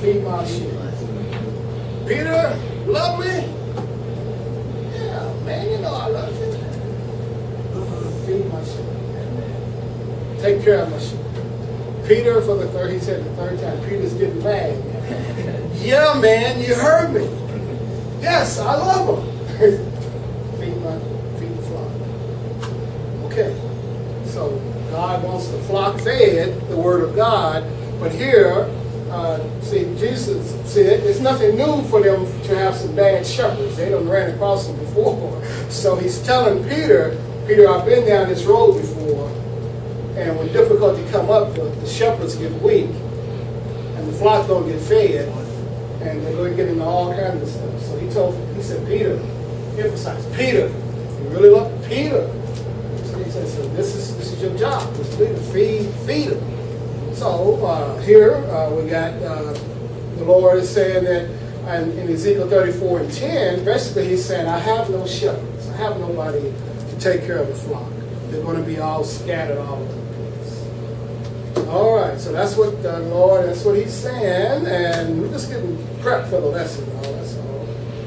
Feed my sheep. Peter, you love me? Yeah, man, you know I love you. Feed my sheep. Take care of my sheep. Peter, for the third, he said the third time, Peter's getting mad. Yeah, man, you heard me. Yes, I love him. Feed the flock. Okay, so God wants the flock fed, the word of God, but here, see, Jesus said it's nothing new for them to have some bad shepherds. They done ran across them before. So he's telling Peter, I've been down this road before, and when difficulty come up, the shepherds get weak, and the flock don't get fed, and they're going to get into all kinds of stuff. So he said, Peter, emphasize, Peter, you really love Peter. So he said, so this is your job, is to feed them. So here we got the Lord is saying that in Ezekiel 34:10, basically he's saying, I have no shepherds. I have nobody to take care of the flock. They're going to be all scattered all over the place. All right, so that's what the Lord, that's what he's saying, and we're just getting prepped for the lesson. That's all.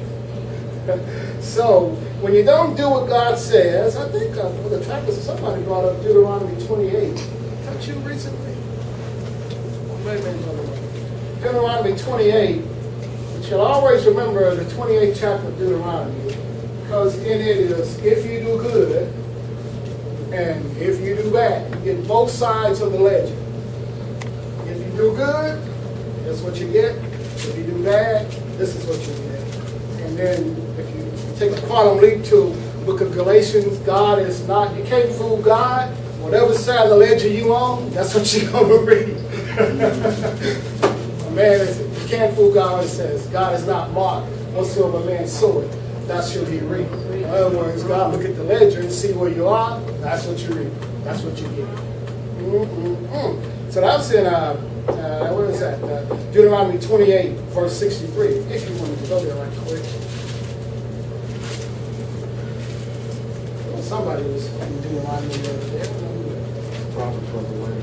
So when you don't do what God says, I think the trackers, somebody brought up Deuteronomy 28. Touch you recently? Deuteronomy 28, but you'll always remember the 28th chapter of Deuteronomy, because in it is if you do good and if you do bad. You get both sides of the ledger. If you do good, that's what you get. If you do bad, this is what you get. And then if you take a quantum leap to the book of Galatians, God is not, you can't fool God. Whatever side of the ledger you on, that's what you're going to read. Man, you can't fool God when it says, God is not marked. Whatsoever man soweth, that shall he reap. In other words, God look at the ledger and see where you are, that's what you reap. That's what you get. So that's in, what is that? Deuteronomy 28, verse 63. If you wanted to go there right quick. Well, somebody was in Deuteronomy the other day. Prophet was away.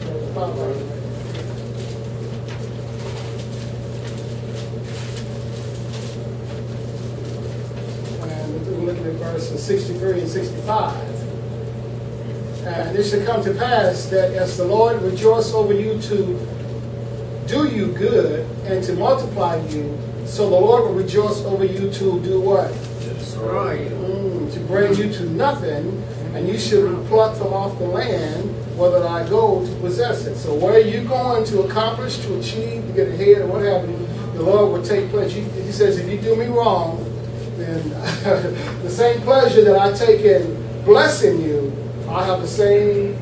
We're looking at verses 63 and 65. And it shall come to pass that as the Lord rejoice over you to do you good and to multiply you, so the Lord will rejoice over you to do what? Destroy you. To bring you to nothing, and you shall be plucked from off the land, whether I go to possess it. So where are you going to accomplish, to achieve, to get ahead, or what have you, the Lord will take pleasure. He says, if you do me wrong, then the same pleasure that I take in blessing you, I have the same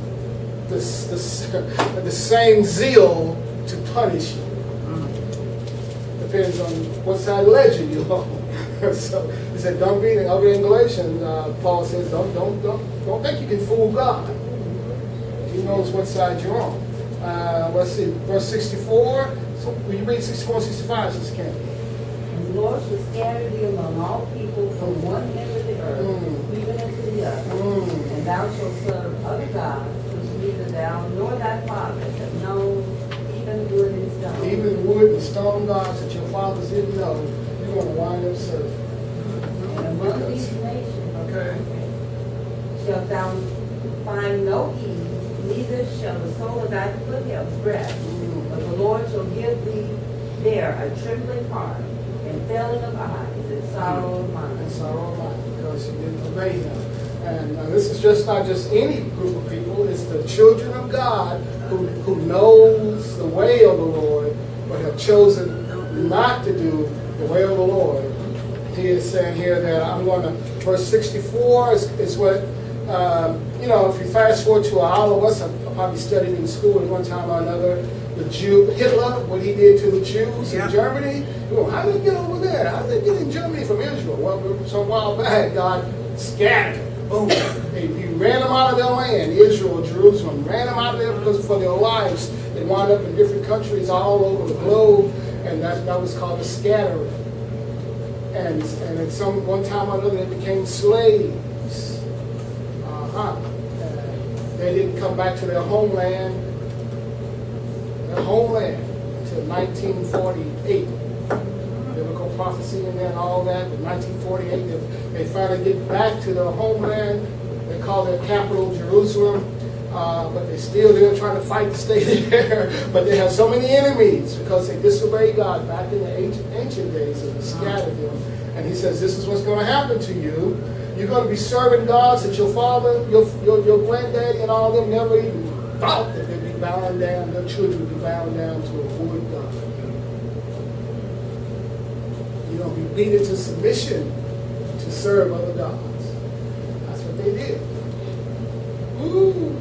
zeal to punish you. Depends on what side of the ledger you're on. So he said, don't be over in Galatians. Paul says, don't think you can fool God. He knows what side you're on. Let's see, verse 64. So will you read 64 and 65, Sister Candy? And the Lord shall scatter thee among all people from one end of the earth, even unto the other. And thou shalt serve other gods, which neither thou nor thy fathers have known, even wood and stone. Even wood and stone gods that your fathers didn't know, you're going to wind up serving. And among these nations shalt thou find no ease, neither shall the sole of thy foot have rest. But the Lord shall give thee there a trembling heart, and failing of eyes, and sorrow of mind. And sorrow of mind, because you didn't obey him. And this is just not just any group of people, it's the children of God who knows the way of the Lord, but have chosen not to do the way of the Lord. He is saying here that I'm going to, verse 64 is what, if you fast forward to all of us, I probably studied in school at one time or another, Hitler, what he did to the Jews in Germany. How did they get over there? How did they get in Germany from Israel? Well, some while back, God scattered them. Boom. He ran them out of their land, Israel, Jerusalem, ran them out of there because for their lives, they wound up in different countries all over the globe, and that was called the scattering. And at one time or another, they became slaves. They didn't come back to their homeland until 1948. Biblical prophecy in there and all that. In 1948, they finally get back to their homeland. They call their capital Jerusalem. But they're trying to fight to stay there. But they have so many enemies because they disobeyed God back in the ancient days, and He scattered them. And He says, this is what's going to happen to you. You're going to be serving gods that your father, your granddaddy, and all of them never even thought that they'd be bound down, their children would be bound down to a wood god. You're going to be beaten to submission to serve other gods. That's what they did. Ooh.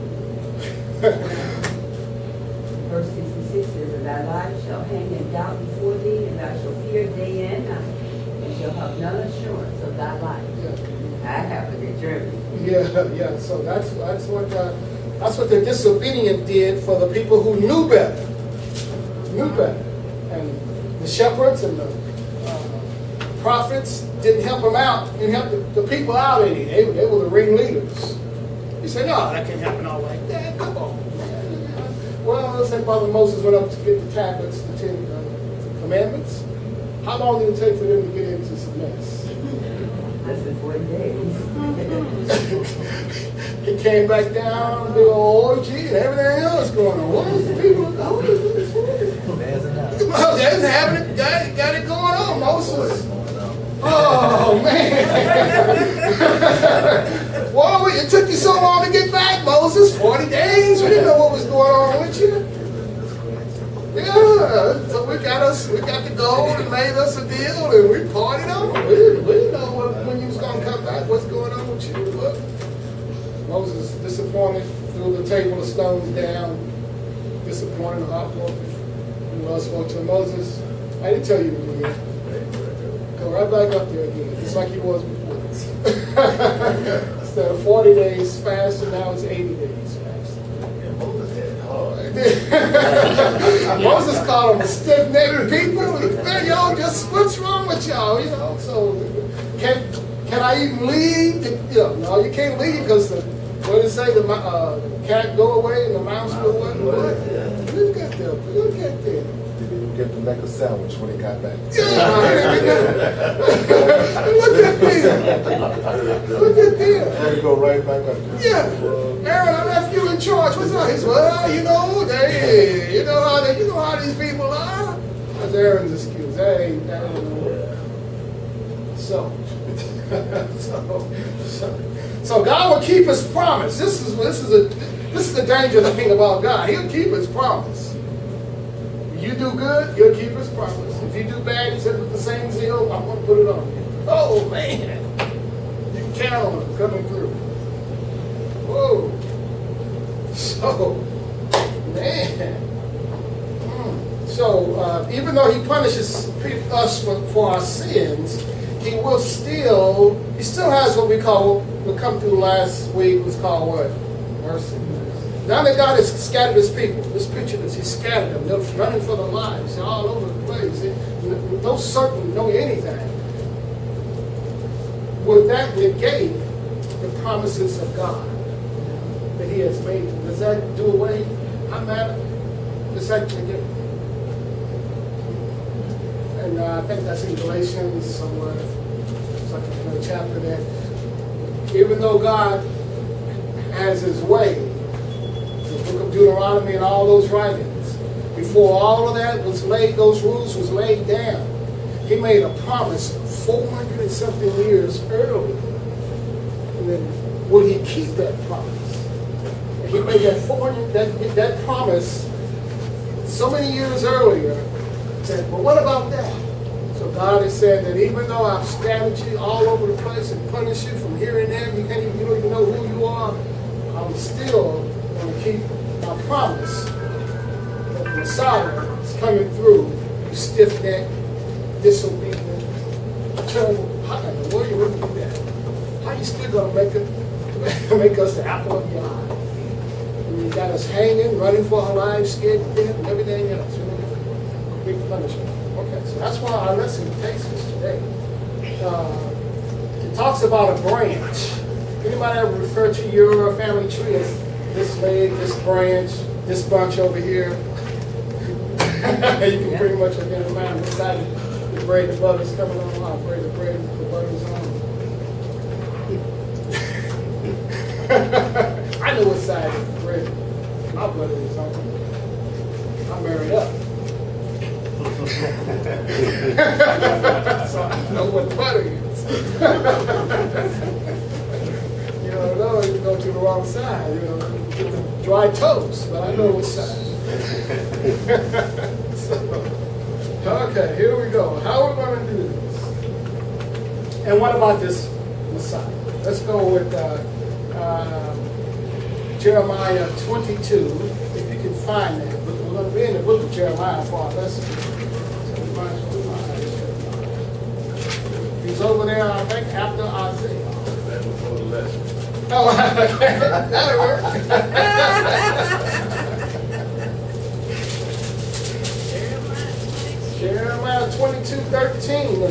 Verse 66 says, and thy life shall hang in doubt before thee, and thou shalt fear day and night, and shall have none assurance of thy life. Yeah. That happened in Germany. Yeah. So that's what the disobedient did for the people who knew better. And the shepherds and the prophets didn't help them out, didn't help the people out any. They were the ringleaders. You say, no, that can't happen all like that. Come on. Well, let's say Brother Moses went up to get the tablets, the 10 commandments. How long did it take for them to get into some mess? Less than 40 days. He came back down, big old orgy, and everything else going on. What is the people? Well, they're having it, got it going on, Moses. Oh, man. Whoa, it took you so long to get back, Moses. 40 days? We didn't know what was going on with you. Yeah, so we got the gold and made us a deal, and we partied on. We didn't know when you was going to come back, what's going on with you. But Moses disappointed, threw the table of stones down, disappointed, heartbroken. And God spoke to Moses, I didn't tell you to do that. Go right back up there again, just like he was before. Instead of 40 days fasting, now it's 80 days fasting. Moses called them stiff-necked people. Man, y'all what's wrong with y'all? You know, so can I even leave? No, you can't leave because what did it say? The cat go away and the mouse go away. What? Look at them. Didn't get to make a sandwich when he got back. Yeah, look at them. You go right back up there. Yeah. Aaron, I left you in charge. What's up? He said, well, you know how these people are. That's Aaron's excuse. That ain't no way. So God will keep His promise. This is the danger thing about God. He'll keep His promise. If you do good, He'll keep His promise. If you do bad, He said with the same zeal, I'm going to put it on you. Oh man, you can count on it coming through. Whoa. So, man. So, even though He punishes us for our sins, He still has what we come through last week was called what? Mercy. Now that God has scattered His people, this picture that He scattered them, they're running for their lives, they're all over the place. No certain, no anything. Would that negate the promises of God that He has made? Does that do away? I'm mad. Does that negate? And I think that's in Galatians somewhere. It's like another chapter there. Even though God has His way, the book of Deuteronomy and all those writings, before all of that was laid, those rules was laid down, He made a promise 400 and something years earlier. And then will He keep that promise? And He made that promise so many years earlier. But what about that? So God has said that even though I've scattered you all over the place and punished you from here and there, you don't even know who you are, I'm still going to keep my promise that the Messiah is coming through, you stiff-necked, disobedient, terrible. How in the world you would do that? How are you still going to make us the apple of your eye? And you got us hanging, running for our lives, scared to death, and everything else. Big punishment. Okay, so that's why our lesson takes us today. It talks about a branch. Anybody ever refer to your family tree as this leg, this branch, this bunch over here? You can pretty much get a man beside the bread, the butter's coming on. I pray the bread, the butter's on. I know what side of the bread my butter is on. I'm married up. So I know what butter is. You know, you go to the wrong side. You know, get the dry toast, but I know what side. So, okay, here we go. How are we going to do this? And what about this Messiah? Let's go with Jeremiah 22, if you can find that. But we're going to be in the book of Jeremiah for our lesson. So we might as well find it. He's over there, I think, after Isaiah. That's before the lesson. Oh, that'll work. Jeremiah 22:13.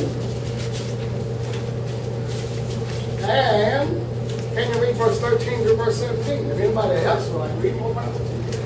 And can you read verse 13 to verse 17? If anybody else will, I can read more about it.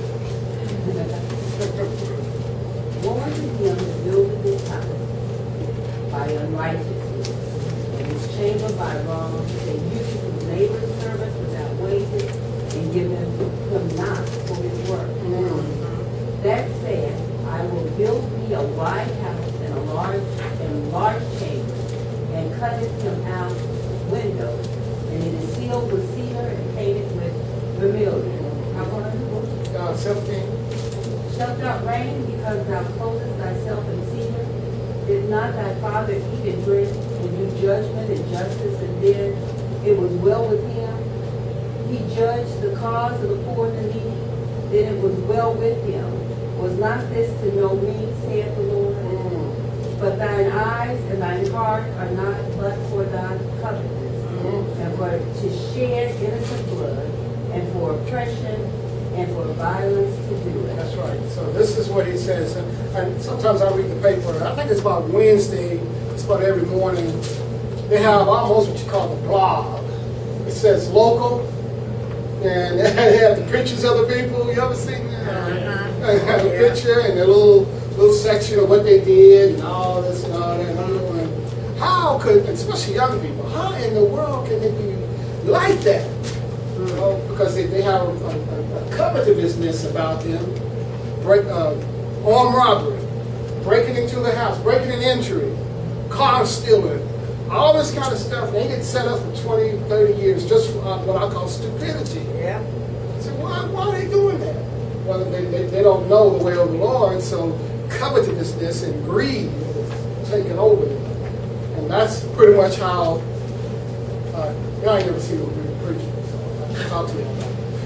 Warn him that buildeth his house by unrighteousness, and his chamber by wrong, that uses his neighbor's servants without wages, and give him not for his work. That said, I will build thee a wide house and a large chamber, and cutteth him out windows, and it is sealed with cedar and painted with vermilion. How about 17. Shalt thou reign because thou clothest thyself in cedar? Did not thy father eat and drink, and do judgment and justice, and then it was well with him? He judged the cause of the poor and the needy, then it was well with him. Was not this to know me, saith the Lord? But thine eyes and thine heart are not but for thy covetousness, and for to shed innocent blood, and for oppression, and for violence to do it. That's right. So this is what he says. And sometimes I read the paper. I think it's about Wednesday. It's about every morning. They have almost what you call the blog. It says local. And they have the pictures of the people. You ever seen that? They have a picture and a little section of what they did and all this and all that. And how could, especially young people, how in the world can they be like that? You know, because they have a covetousness about them. Armed robbery, breaking into the house, breaking an entry, car stealing, all this kind of stuff. They get set up for 20, 30 years just for what I call stupidity. Yeah. So why are they doing that? Well, they don't know the way of the Lord, so covetousness and greed is taking over them. And that's pretty much how, y'all ain't never seen a great preacher, so I'll talk to you about it.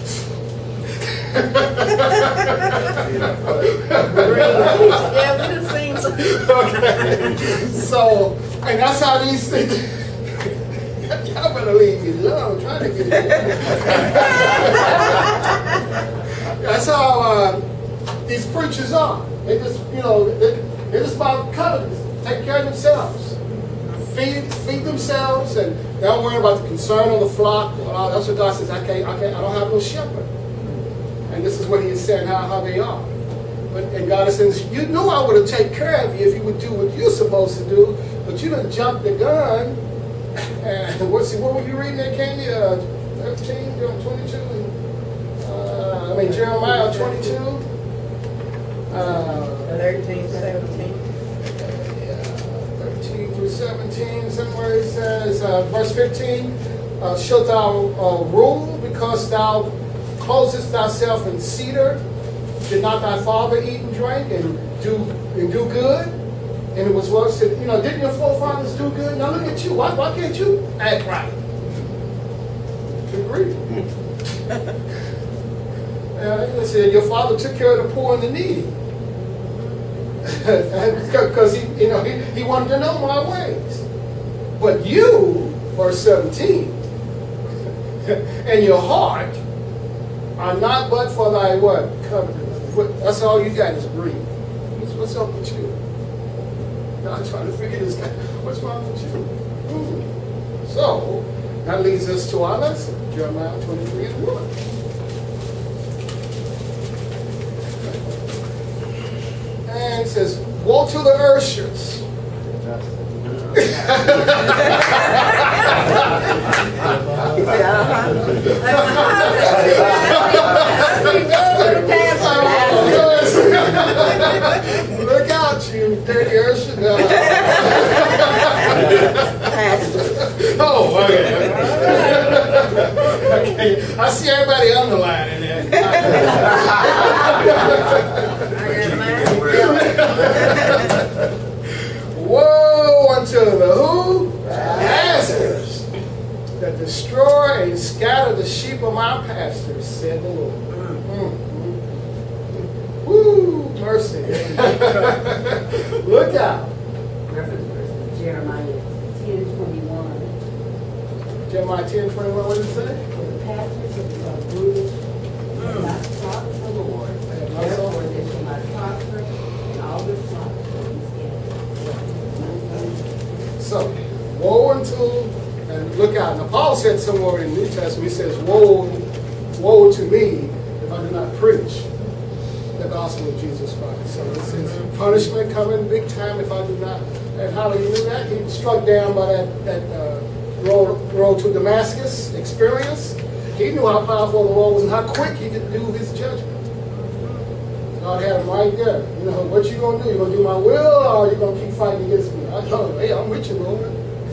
Yeah, we done seen some. Okay. So, and that's how these things, y'all better leave me alone. I'm trying to get it. That's how these preachers are. They just, you know, they're just about covetousness, take care of themselves, feed themselves, and they don't worry about the concern of the flock. Well, that's what God says. I don't have no shepherd. And this is what He is saying how they are. And God is saying, you knew I would have taken care of you if you would do what you're supposed to do, but you done jumped the gun. And what were you reading there, Candy? 13, 22? Jeremiah 22. 13, 17. 13 through 17, somewhere it says, verse 15, shalt thou rule because thou closest thyself in cedar? Did not thy father eat and drink and do good? And it was well said, you know, didn't your forefathers do good? Now look at you. Why can't you act right? Agree. It said your father took care of the poor and the needy. Because he wanted to know my ways. But you, verse 17, and your heart are not but for thy what? Covenant. That's all you got is greed. What's up with you? I'm trying to figure this guy. What's wrong with you? So, that leads us to our lesson, Jeremiah 23 and 1. It says, woe to the Urshers. Look out, you dirty Urshers. Oh, okay. I see everybody underlining that. Woe unto the who? Pastors that destroy and scatter the sheep of my pastors, said the Lord. Woo, mercy. Look out. Reference verse, Jeremiah 10:21. Jeremiah 10:21, what did it say? For the pastors of the brutish have not sought the Lord, therefore they shall not prosper, and all their flocks shall be scattered. So, woe unto, and look out. Now, Paul said somewhere in the New Testament, he says, woe to me if I do not preach the gospel of Jesus Christ. So it says punishment coming big time if I do not. And how do you do that? He was struck down by that road to Damascus experience. He knew how powerful the Lord was and how quick he could do his judgment. God had him right there. You know, what you going to do? You going to do my will, or are you going to keep fighting against me? I told him, hey, I'm with you, Lord.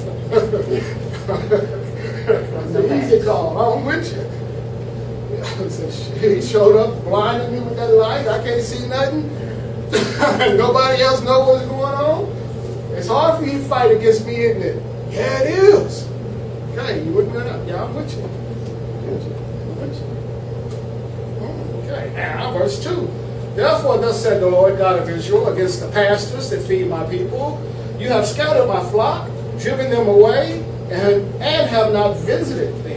It's an easy call. I'm with you. He showed up, blinded me with that light. I can't see nothing. Nobody else knows what's going on. It's hard for you to fight against me, isn't it? Yeah, it is. Okay, you wouldn't run up. Yeah, I'm with you. I'm with you. Okay, now verse 2. Therefore, thus said the Lord God of Israel against the pastors that feed my people, you have scattered my flock, driven them away, and have not visited them.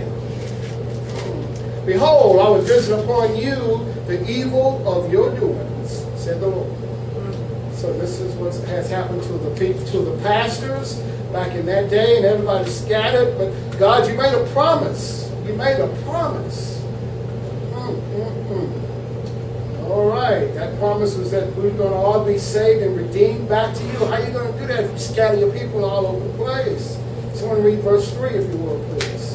Behold, I will visit upon you the evil of your doings, said the Lord. So this is what has happened to the people, to the pastors back in that day, and everybody scattered. But God, you made a promise. You made a promise. All right, that promise was that we're going to all be saved and redeemed back to you. How are you going to do that if you scatter your people all over the place? Someone read verse 3, if you will, please.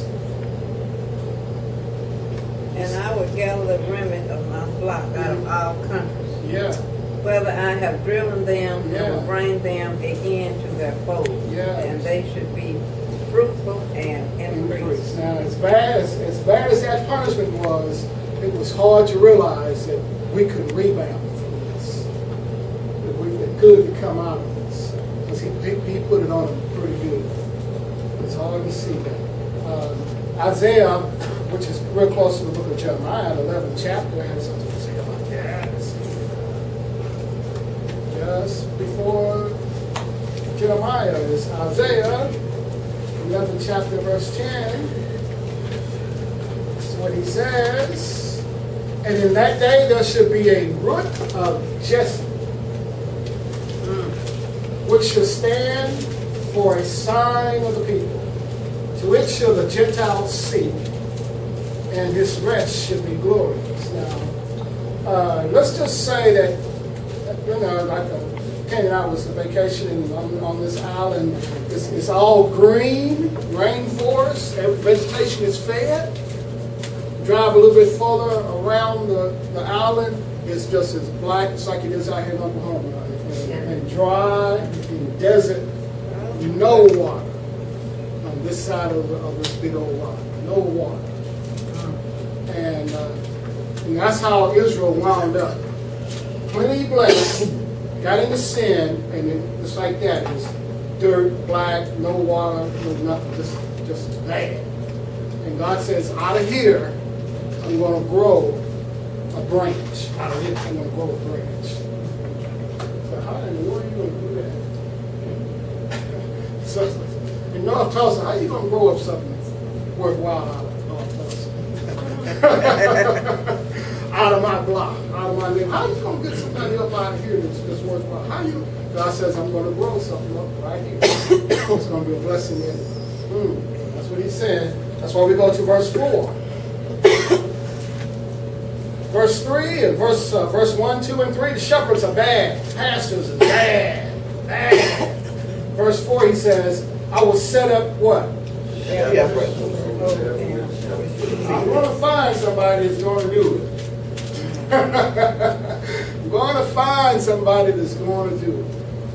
And I will gather the remnant of my flock out of all countries. Yeah. Whether I have driven them, Yeah. I will bring them again to their fold. Yeah. And they should be fruitful and increase. Now, as bad as that punishment was, it was hard to realize that we could rebound from this. That we could come out of this. Because he put it on them pretty good. It's hard to see that. Isaiah, which is real close to the book of Jeremiah, the 11th chapter, has something to say about that. Just before Jeremiah is Isaiah, 11th chapter, verse 10. That's what he says. And in that day there should be a root of Jesse, which shall stand for a sign of the people. To it shall the Gentiles seek, and his rest should be glorious. Now, let's just say that, you know, like Kenny and I was on vacation on this island. It's all green, rainforest, vegetation is fed. Drive a little bit further around the island, it's just as black, it's like it is out here in Oklahoma, and dry, and desert, no water. This side of this big old rock, no water, and that's how Israel wound up. Plenty blessed, got into sin, and it's like that. It's dirt, black, no water, no nothing, just bad. And God says, out of here, I'm going to grow a branch. Out of it, I'm going to grow a branch. So how in the world are you going to do that? So, in North Tulsa, how are you going to grow up something worthwhile out of North Tulsa? Out of my block, out of my neighborhood. How are you going to get somebody up out of here that's worthwhile? How you? God says, I'm going to grow something up right here. It's going to be a blessing in it. That's what he said. That's why we go to verse 4. Verse 3 and verse 1, 2, and 3, the shepherds are bad. Pastors are bad. Bad. Verse 4, he says, I will set up what? I'm going to find somebody that's going to do it. I'm going to find somebody that's going to do it.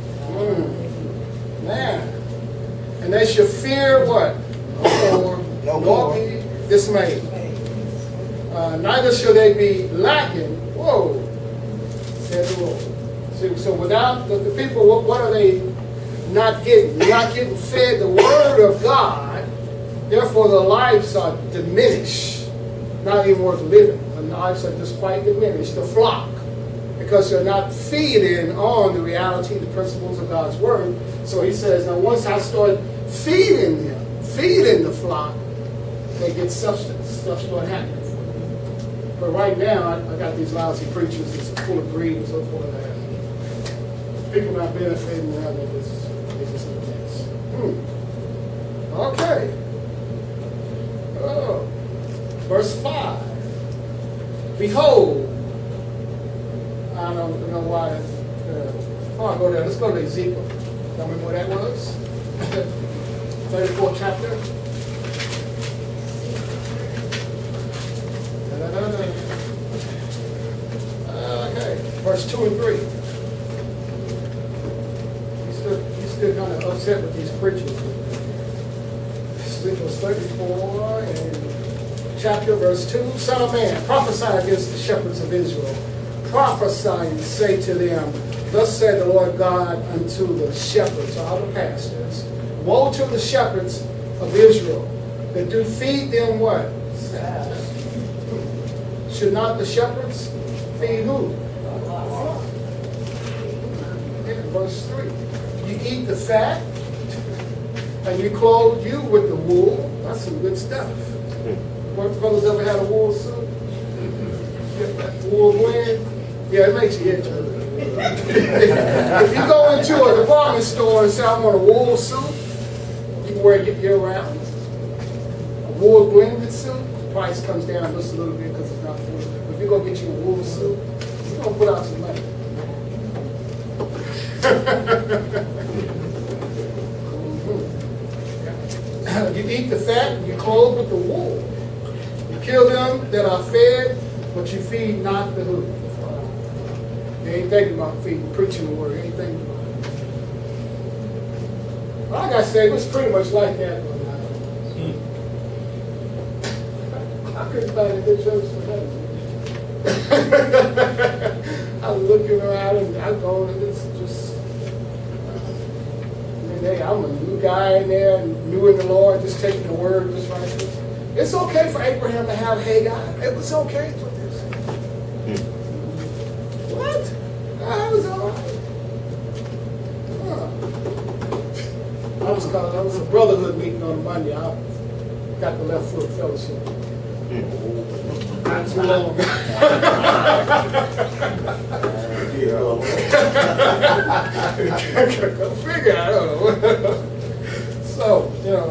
Man. And they shall fear what? Nor be dismayed. Neither shall they be lacking. Whoa, said the Lord. So without the people, what are they not getting? They're not getting fed the word of God. Therefore, their lives are diminished. Not even worth living. Their lives are just quite diminished. The flock. Because they're not feeding on the reality, the principles of God's word. So he says, now once I start feeding them, feeding the flock, they get substance. Stuff starts happening. But right now, I got these lousy preachers that's full of greed and so forth. People not benefiting now, they're just in a mess. Okay. Oh. Verse 5. Behold, I don't know why. I'll go there. Let's go to Ezekiel. Tell me what that was. 34th chapter. Okay, verse 2 and 3. He's still kind of upset with these preachers. Ezekiel 34 and chapter verse 2. Son of man, prophesy against the shepherds of Israel. Prophesy and say to them, thus said the Lord God unto the shepherds, or the pastors, woe to the shepherds of Israel that do feed them what? Should not the shepherds feed who? Verse 3. You eat the fat, and you clothe you with the wool. That's some good stuff. What brothers ever had a wool suit? Wool blend? Yeah, it makes you itch. If you go into a department store and say, I want a wool suit, you can wear it year round. A wool blended suit, the price comes down just a little bit because it's not full. But if you go get you a wool suit, you're going to put out some money. You eat the fat, and you clothe with the wool. You kill them that are fed, but you feed not the who. You ain't thinking about feeding, preaching the word. You ain't thinking about it. Like I said, it was pretty much like that. I couldn't find a good church for that. I was looking around and I'm going, and it's just, hey, I'm a new guy in there, new in the Lord, just taking the word just like this. It's okay for Abraham to have Hagar. It was okay for this. What? I was all right. I was a brotherhood meeting on Monday. I got the left foot fellowship. Not too long. Go figure out. So,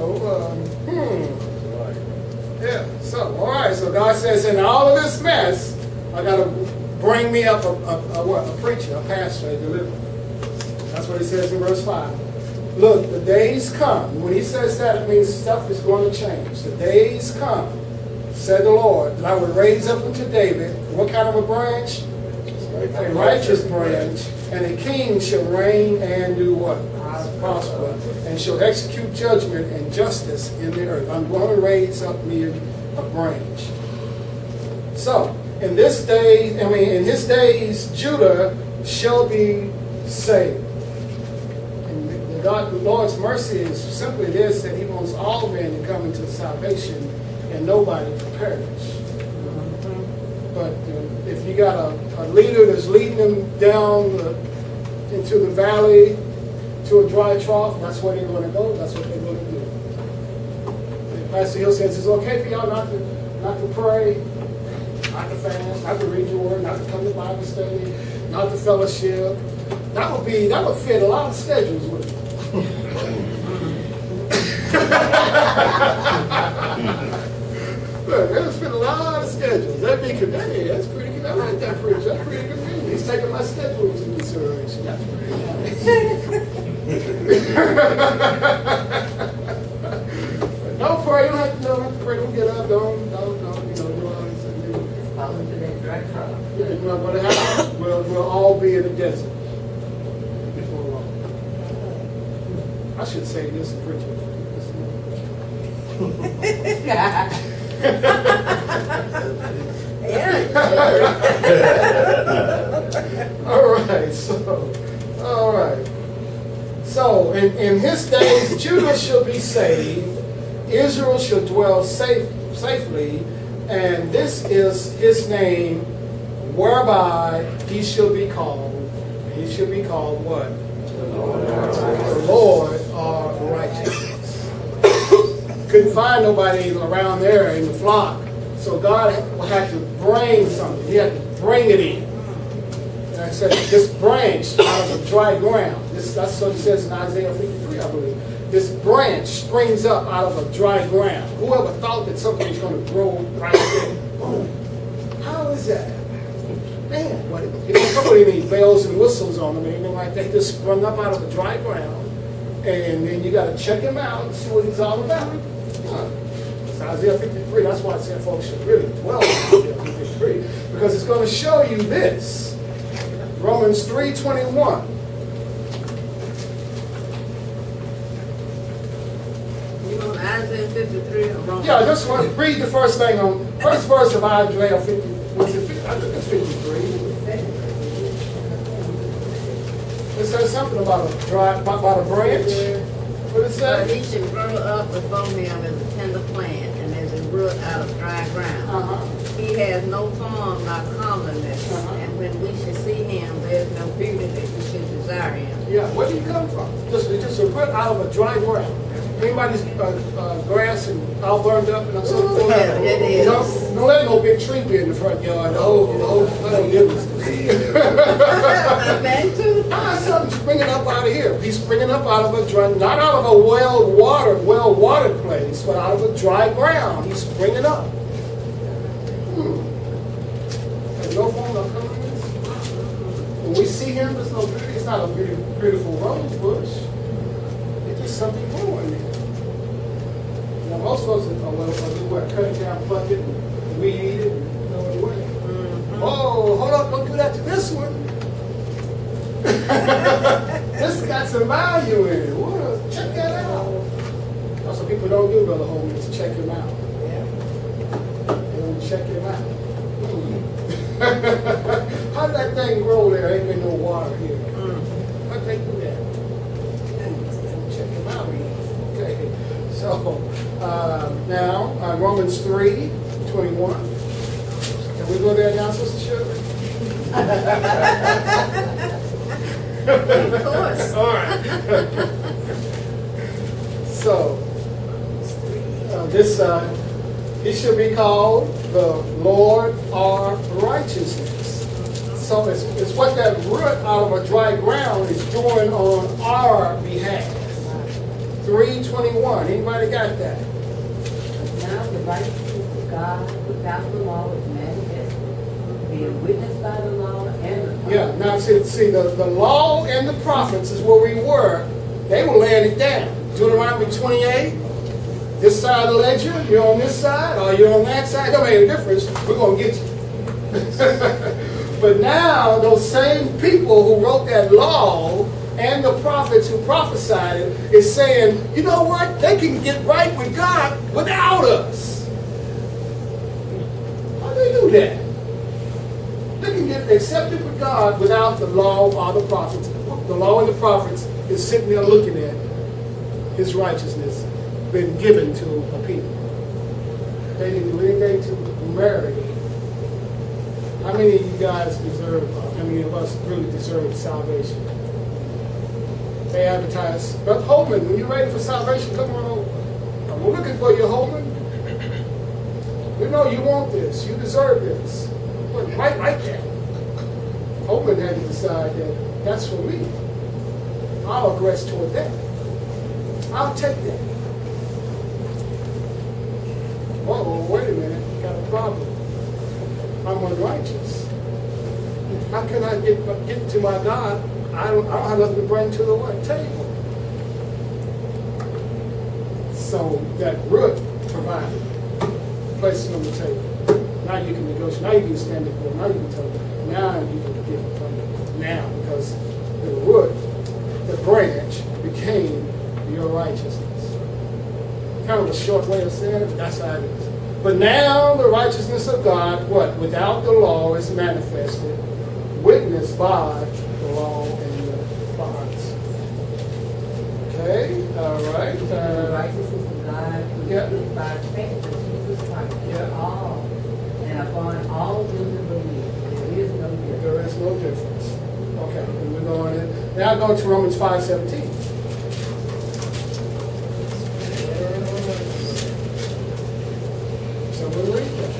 yeah. So, all right. So God says, in all of this mess, I got to bring me up a preacher, a pastor, a deliverer. That's what he says in verse 5. Look, the days come. When he says that, it means stuff is going to change. The days come, said the Lord, that I would raise up unto David, what kind of a branch? A righteous branch, and a king shall reign and do what? Prosper, and shall execute judgment and justice in the earth. I'm going to raise up me a branch. So, in his days, Judah shall be saved. And the Lord's mercy is simply this, that he wants all men to come into salvation and nobody to perish. But if you got a leader that's leading them down into the valley to a dry trough, that's where they're going to go. That's what they're going to do. Pastor Hill says it's okay for y'all not to pray, not to fast, not to read your word, not to come to Bible study, not to fellowship. That would fit a lot of schedules with it. Look, that would fit a lot of schedules. That'd be good. That's pretty good. I like that preacher. That's pretty convenient. He's taking my schedules into consideration. That's pretty nice. Don't pray. You don't have to pray. Don't get up. Don't, do all this. Follow to that drug trial. Yeah, what happens? We'll all be in the desert before long. I should say this and preach it. All right. So, in his days, Judah shall be saved, Israel shall dwell safely, and this is his name, whereby he shall be called. He shall be called what? The Lord our righteousness. Couldn't find nobody around there in the flock. So God had to bring something. He had to bring it in. And I said, this branch out of the dry ground. That's what it says in Isaiah 53, I believe. This branch springs up out of a dry ground. Whoever thought that something was going to grow right there? Boom. How is that? Man, what? You don't put any bells and whistles on them or anything like that. He just sprung up out of the dry ground. And then you got to check him out and see what he's all about. It's Isaiah 53. That's why I said folks should really dwell on Isaiah 53. Because it's going to show you this. Romans 3:21. You on Isaiah 53 or Romans? Yeah, I just want to read the first verse of Isaiah 50. Was it 50? I think it's 53. It says something about a branch. What it But say? he should grow up before him as a tender plant and as a root out of dry ground. He has no form nor comeliness, and when we should see him, there is no beauty that we should desire him. Yeah, where did he come from? Just a root out of a dry ground. Anybody's grass and all burned up and so forth. Yeah, it is. No, let no big tree be in the front yard. No goodness. Amen too. Something's springing up out of here. He's springing up out of a dry, not out of a well-watered place, but out of a dry ground. He's springing up. There's no form of comeliness. When we see him, there's no beauty. It's not a beautiful rose bush. It's just something growing there. Now, most of us do what? Cut it down, pluck it, and weed eat it, and throw it away. Oh, hold up, don't do that to this one. This got some value in it. Well, check that out. That's what people don't do, Brother Holman, is check him out. They don't check him out. How did that thing grow there? Ain't been no water here. How did they do that? Check him out. Okay. So, now, Romans 3:21. Can we go there now, Sister Shirley? Of course. All right. So, he should be called the Lord our righteousness. So it's what that root out of a dry ground is doing on our behalf. 3:21. Anybody got that? Now the righteousness of God without the law is manifest, being witnessed by the law and the prophets. Yeah, now see the law and the prophets is where we were. They were laying it down. Deuteronomy 28, this side of the ledger, you're on this side, or you're on that side, don't make a difference, we're going to get you. But now, those same people who wrote that law and the prophets who prophesied it is saying, you know what, they can get right with God without us. How do they do that? They can get accepted with God without the law or the prophets. The law and the prophets is sitting there looking at his righteousness been given to a people. They didn't do anything to merit it. How many of you guys deserve, how many of us really deserve salvation? They advertise, but Holman, when you're ready for salvation, come on over. We're looking for you, Holman. We know you want this. You deserve this. But right like that. Holman had to decide that that's for me. I'll aggress toward that. I'll take that. Whoa, wait a minute. Got a problem. I'm unrighteous. How can I get to my God? I don't have nothing to bring to the what? Table. So that root provided, place it on the table. Now you can negotiate. Now you can stand before. Now you can tell them. Now you can get it from them. Now, because the root, the branch, became your righteousness. Kind of a short way of saying it, but that's how it is. But now the righteousness of God, what? Without the law is manifested, witnessed by the law and the prophets. Okay, all right. The righteousness of God Yeah. is by faith in Jesus Christ. Yeah. All. And upon all those who believe, there is no difference. There is no difference. Okay, and we're going in. Now go to Romans 5:17. So we'll read that.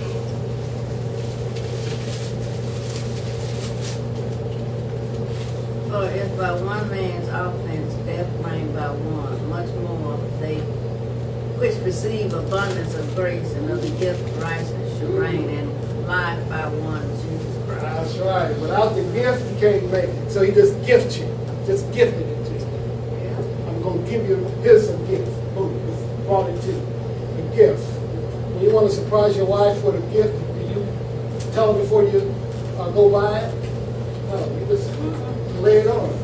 For if by one man's offense death reigned by one, much more they which receive abundance of grace and of the gift of righteousness should reign in life by one, Jesus Christ. That's right. Without the gift, you can't make it. So he just gifts you. Just gifted it to you. Yeah. I'm going to give you, here's a gift. Boom. Just brought it to you. A gift. When you want to surprise your wife with a gift, do you tell her before you go buy it? No, you just lay it on her.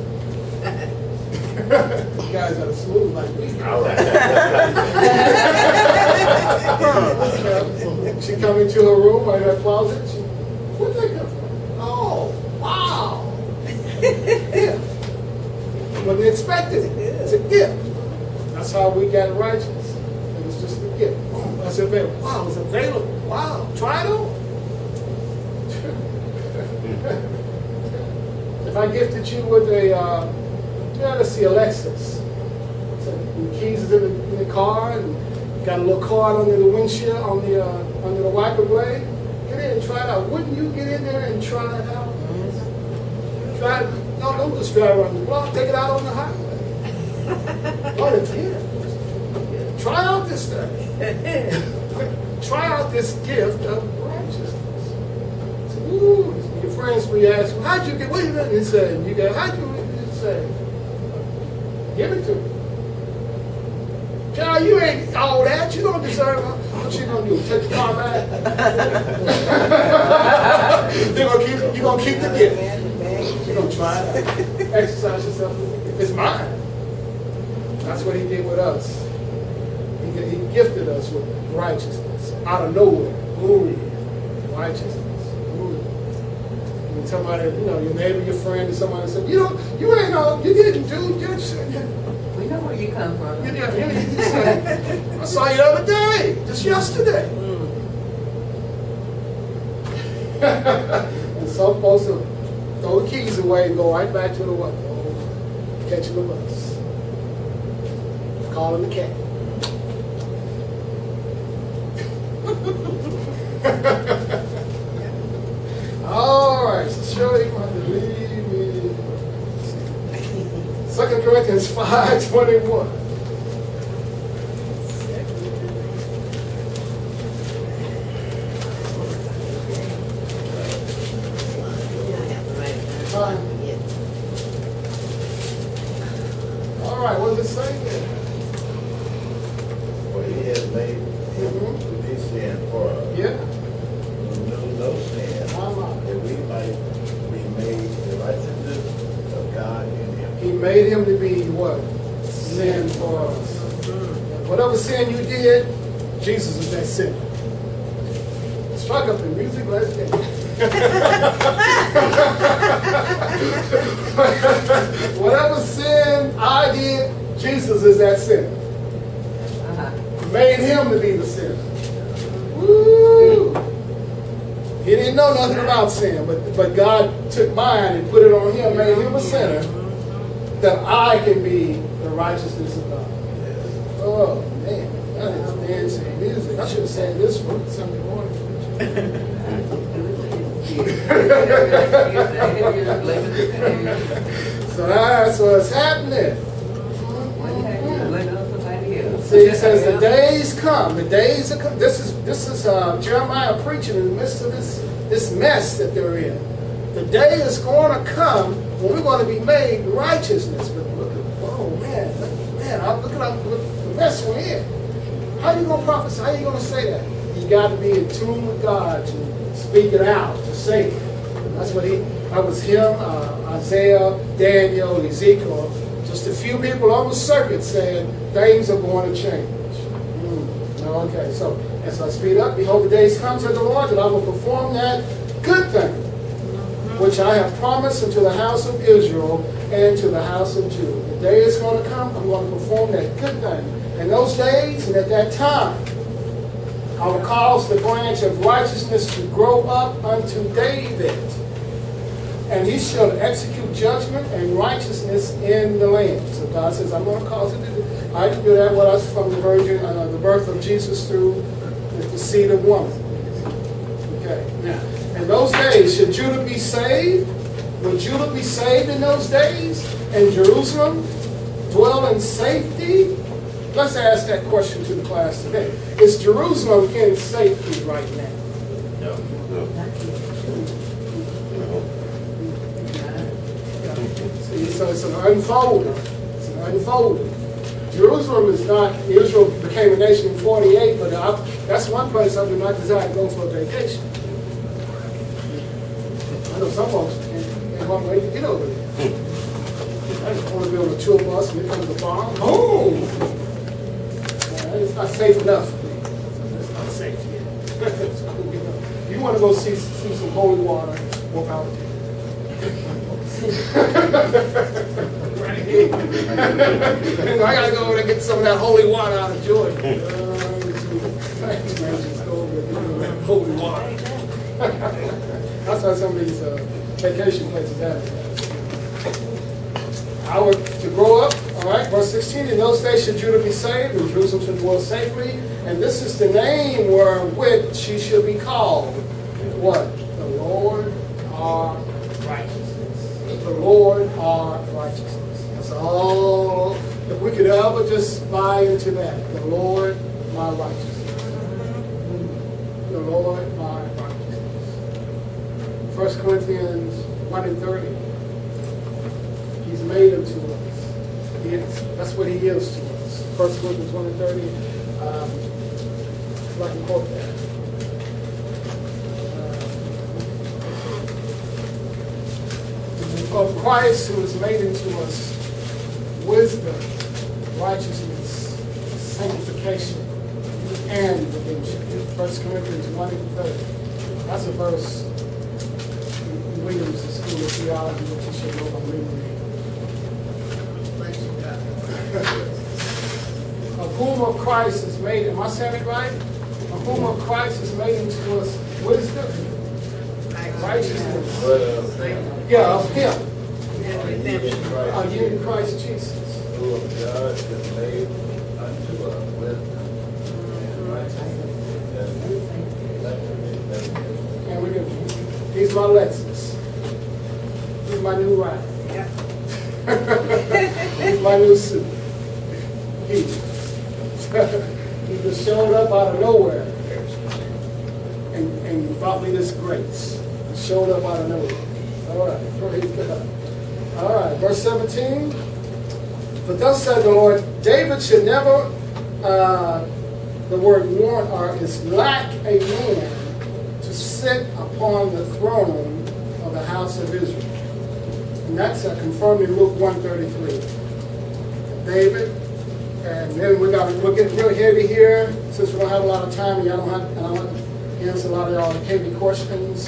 You guys are smooth like me. All right. She come into her room or her closet. Where'd that come from? Oh, wow. Yeah. Wasn't expected. It's a gift. That's how we got righteous. It was just a gift. Oh, that's available. Wow, it's available. Wow, try it on. If I gifted you with a, let's see, a Lexus. So the keys is in the car and got a little card under the windshield, under the wiper blade. Get in and try it out. Wouldn't you get in there and try it out? Try it. No, don't just drive around the block. Take it out on the highway. What a gift. Try out this thing. Try out this gift of righteousness. So, ooh, your friends will ask, how'd you get, what you done? He said, you go, how'd you say? Give it to me. Child, you ain't all that. You don't deserve it. What you gonna do? Take the car back? You're gonna keep the gift. You're gonna try it. Exercise yourself. It's mine. That's what he did with us. He gifted us with righteousness out of nowhere. Boom. Righteousness. Boom. When somebody, your neighbor, your friend, or somebody said, you ain't know, you didn't do, We know where you come from. you said, I saw you the other day, just yesterday. And some folks will throw the keys away and go right back to the what? Catching the bus. Calling the cat. All right, so surely you want to leave me. 2 Corinthians 5:21. All right, what does it say there? For he has made him to be sin for us. Yeah. Who knew no sin, that we might be made the righteousness of God in him. He made him to be what? Sin for us. Whatever sin you did, Jesus is that sin. Struck up the music, let's get Whatever sin I did, Jesus is that sinner. Made him to be the sinner. Woo! He didn't know nothing about sin, but God took mine and put it on him, made him a sinner, that I can be the righteousness of God. Oh man, that is dancing music. I should have sang this for Sunday morning. So that's what's happening. See, it says the days come. The days are coming. This is Jeremiah preaching in the midst of this mess that they're in. the day is going to come when we're going to be made righteousness. But look at, oh man, look at the mess we're in. How you going to prophesy? How you going to say that? You got to be in tune with God to speak it out, to say it. That was him, Isaiah, Daniel, Ezekiel. Just a few people on the circuit saying things are going to change. Okay, so as I speed up, behold, the days come, said the Lord, that I will perform that good thing which I have promised unto the house of Israel and to the house of Judah. The day is going to come, I'm going to perform that good thing. In those days and at that time, I will cause the branch of righteousness to grow up unto David, and he shall execute judgment and righteousness in the land. So God says, I'm going to cause it to do. I can do that with us from the virgin, the birth of Jesus through the seed of woman. Okay, now, in those days, should Judah be saved? Will Judah be saved in those days? And Jerusalem dwell in safety? Let's ask that question to the class today. Is Jerusalem in safety right now? No. See, so it's an unfolding. It's an unfolding. Jerusalem is not, Israel became a nation in 48, but that's one place I do not desire to go for a vacation. I know some folks can't want to get over there. I just want to be on a tour bus and here comes the bomb. Boom! It's not safe enough for me. It's not safe yet. You want to go see some holy water, walk out there. I gotta go over there and get some of that holy water out of Jordan. Holy water. That's why some of these vacation places have it. To grow up, all right, verse 16, in those days should Judah be saved, and Jerusalem should dwell safely, and this is the name wherewith she shall be called. What? The Lord our righteousness. The Lord our righteousness. That's all. If we could ever just buy into that. The Lord my righteousness. The Lord my righteousness. 1 Corinthians 1:30. He's made him to us. That's what he is to us. 1 Corinthians 1:30. If I can quote that. Of Christ, who has made into us wisdom, righteousness, sanctification, and redemption. 1 Corinthians 1:30. That's a verse in Williams' School of Theology, which you should know by memory. Of whom of Christ is made, am I saying it right? Of whom of Christ is made into us wisdom, righteousness. Yeah, of him. You in Christ Jesus. Who of God is made unto us wisdom and righteousness. And we do. He's my Lexus. He's my new ride. He's my new suit. He just showed up out of nowhere and brought me this grace. He showed up out of nowhere. All right, praise God. All right, verse 17. But thus said the Lord, David should never, the word want or is lack a man to sit upon the throne of the house of Israel. And that's confirmed in Luke 1:33. David, and then we're getting real heavy here since we don't have a lot of time and I don't want to answer a lot of y'all heavy questions.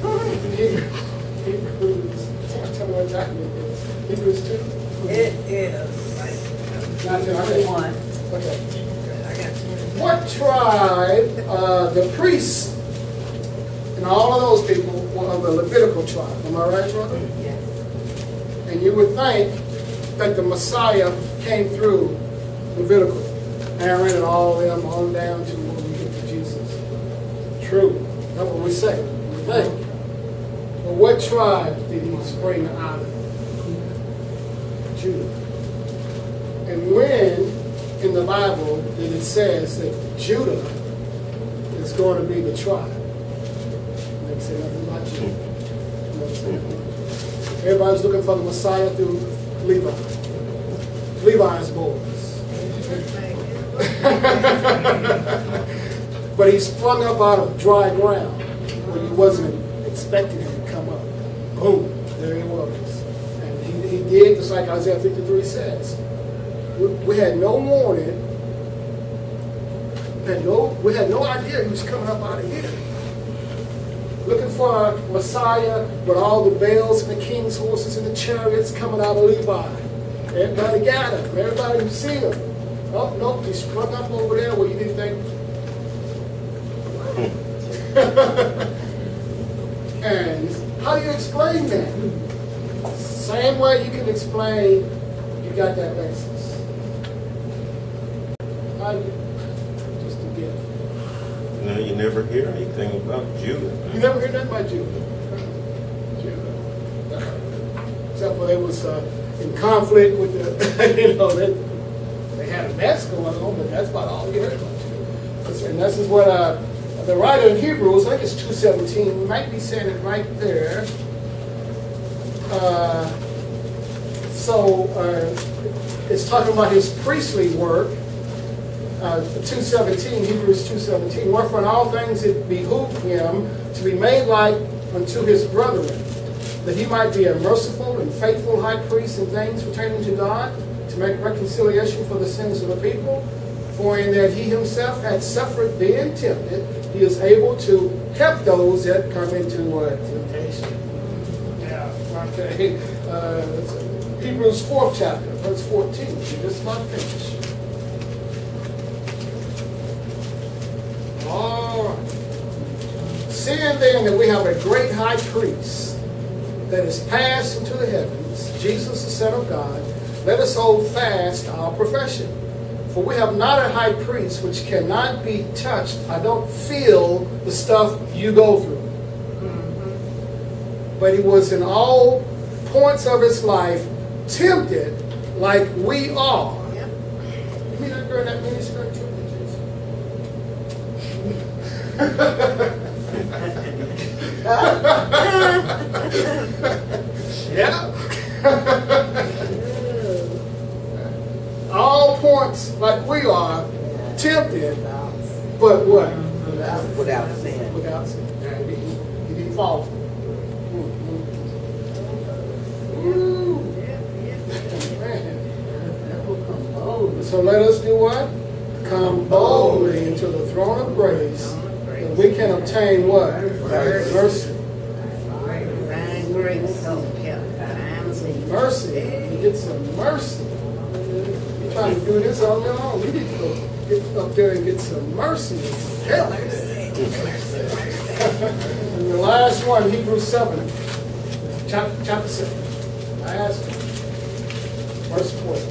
Hebrews, tell me what time it is. Hebrews 2? It is. Not 2, I think 1. Okay. I got 20. What tribe, the priests, and all of those people were of the Levitical tribe. Am I right, brother? Yes. And you would think that the Messiah came through Levitical. Aaron and all of them on down to when we get to Jesus. True. That's what we say. We think. But what tribe did he spring out of? Judah. And when in the Bible did it says that Judah is going to be the tribe? They say nothing about Judah. know what I'm saying? Everybody's looking for the Messiah through Levi. Levi's boys. But he sprung up out of dry ground where you wasn't expecting him to come up. Boom, there he was. And he did, just like Isaiah 53 says. We had no warning. We had no idea he was coming up out of here. Looking for a Messiah with all the bells and the king's horses and the chariots coming out of Levi. Everybody got him. Everybody seen him. Oh, nope, he sprung up over there where you didn't think. And how do you explain that? Same way you can explain you got that basis. How do you, just to get. No, you never hear anything about Judah. You never hear nothing about Judah. Except for they was in conflict with the, they had a mess going on, but that's about all you heard about Judah. And this is what the writer in Hebrews, I think it's 2:17, we might be saying it right there. It's talking about his priestly work. 2:17, Hebrews 2:17, wherefore in all things it behooved him to be made like unto his brethren, that he might be a merciful and faithful high priest in things pertaining to God, to make reconciliation for the sins of the people. For in that he himself had suffered being tempted, he is able to help those that come into temptation. Yeah, okay. Hebrews 4th chapter, verse 14. We just about finished. All right. Seeing then that we have a great high priest that is passed into the heavens, Jesus the Son of God, let us hold fast our profession. For we have not a high priest which cannot be touched. I don't feel the stuff you go through. But he was in all points of his life tempted like we are. You mean that girl in that miniskirt too? Yeah. All points like we are tempted, but what? Without sin. Without sin. He didn't fall. So let us do what? Come boldly into the throne of grace, that we can obtain what? Mercy. Mercy. You get some mercy. You're trying to do this on your own. You need to go get up there and get some mercy and some help. And the last one, Hebrews 7, chapter 7. Last one, verse 12.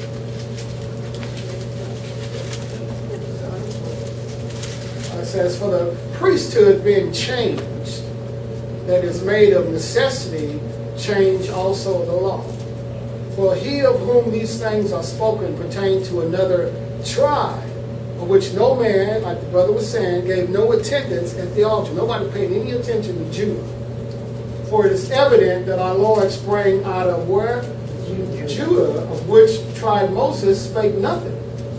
It says, for the priesthood being changed, that is made of necessity, change also the law. For he of whom these things are spoken pertain to another tribe, of which no man, like the brother was saying, gave no attendance at the altar. Nobody paid any attention to Judah. For it is evident that our Lord sprang out of where? Judah, of which tribe Moses spake nothing.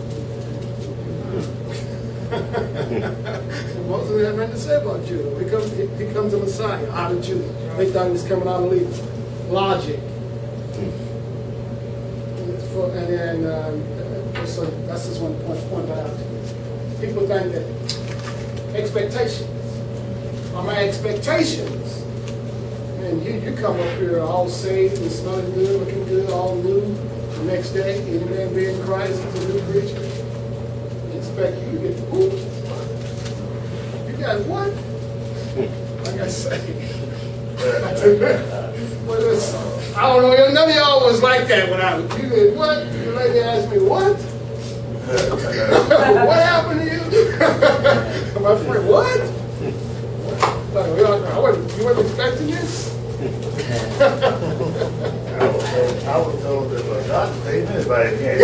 Moses had nothing to say about Judah. He comes a Messiah out of Judah. They thought he was coming out of Levi. Logic. And then, so that's just one point out. People think that expectations are my expectations. And you come up here all saved and smelling good, looking good, all new. The next day, any man being Christ is a new creature. Expect you to get whoop. You got what? Like I say. I don't know, none of y'all was like that when I was, you did what? The lady asked me, what? What happened to you? My friend, what? Like, you weren't expecting this? I was told that God paid anybody can't.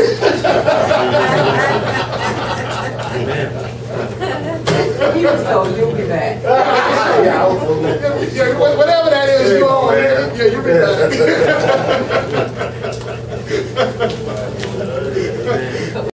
He was told you'll be back. Yeah, I was told that. Whatever that is, you all Amen.